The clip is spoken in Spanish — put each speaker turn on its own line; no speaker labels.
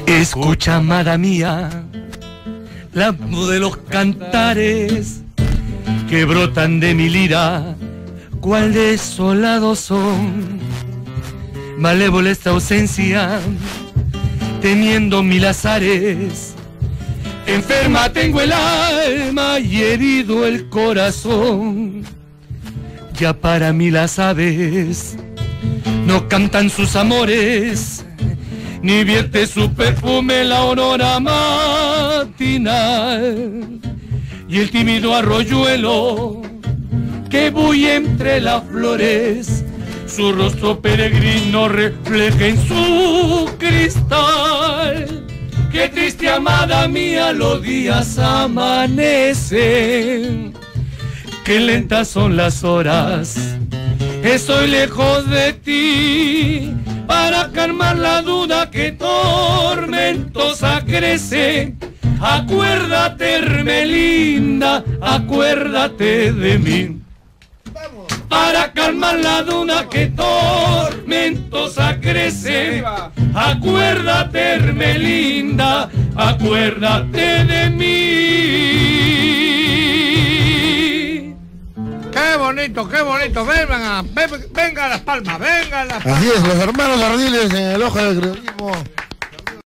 Escucha, amada mía, la voz de los cantares que brotan de mi lira, cuál desolados son. Malévola esta ausencia, teniendo mil azares. Enferma tengo el alma y herido el corazón. Ya para mí las aves no cantan sus amores, ni vierte su perfume la aurora matinal. Y el tímido arroyuelo que bulle entre las flores, su rostro peregrino refleja en su cristal. Qué triste, amada mía, los días amanecen, qué lentas son las horas, estoy lejos de ti. Para calmar la duda que tormentosa crece, acuérdate, Hermelinda, acuérdate de mí. Para calmar la duda que tormentosa crece, acuérdate, Hermelinda, acuérdate de mí.
Qué bonito, qué bonito. Venga a Las Palmas, venga a Las Palmas.
Así es, los hermanos Ardiles en el ojo del periodismo.